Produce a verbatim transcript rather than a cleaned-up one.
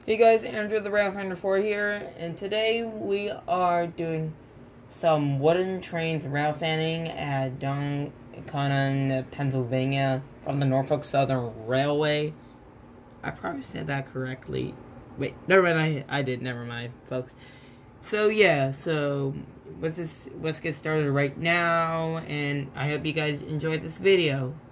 Hey guys, Andrew the Railfanning four here, and today we are doing some wooden trains rail fanning at Duncannon, Pennsylvania, from the Norfolk Southern Railway. I probably said that correctly. Wait, never mind, I, I did, never mind, folks. So yeah, so let's, just, let's get started right now, and I hope you guys enjoyed this video.